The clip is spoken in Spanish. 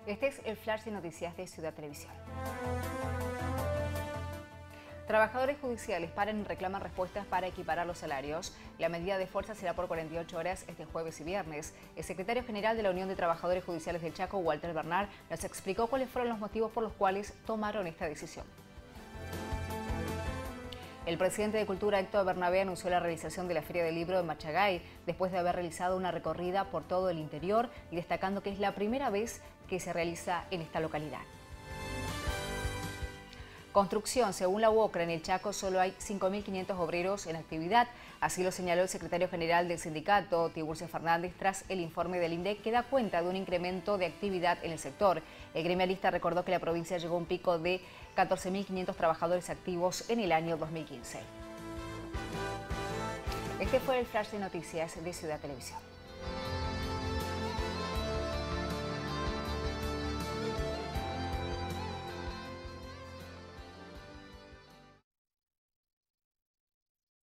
Este es el flash de noticias de Ciudad Televisión. Trabajadores judiciales paran y reclaman respuestas para equiparar los salarios. La medida de fuerza será por 48 horas este jueves y viernes. El secretario general de la Unión de Trabajadores Judiciales del Chaco, Walter Bernal, nos explicó cuáles fueron los motivos por los cuales tomaron esta decisión. El presidente de Cultura, Héctor Bernabé, anunció la realización de la Feria del Libro de Machagay después de haber realizado una recorrida por todo el interior y destacando que es la primera vez que se realiza en esta localidad. Construcción. Según la UOCRA, en el Chaco solo hay 5.500 obreros en actividad. Así lo señaló el secretario general del sindicato, Tiburcio Fernández, tras el informe del INDEC que da cuenta de un incremento de actividad en el sector. El gremialista recordó que la provincia llegó a un pico de 14.500 trabajadores activos en el año 2015. Este fue el flash de noticias de Ciudad Televisión.